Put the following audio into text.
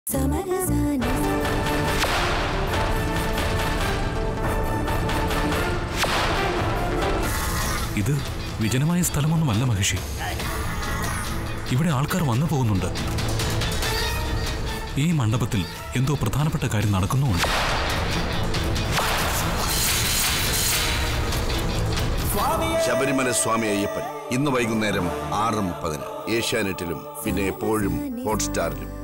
ഇത് വിജനമായ സ്ഥലമൊന്നുമല്ല മഹിഷി. ഇവിടെ ആൾക്കാർ വന്നു പോകുന്നുണ്ട്. ഈ മണ്ഡപത്തിൽ എന്തോ പ്രധാനപ്പെട്ട കാര്യം നടക്കുന്നുമുണ്ട്. ശബരിമല സ്വാമി അയ്യപ്പൻ ഇന്ന് വൈകുന്നേരം 6:30 ഏഷ്യാനെറ്റിലും പിന്നെ എപ്പോഴും ഹോട്ട്സ്റ്റാറിലും.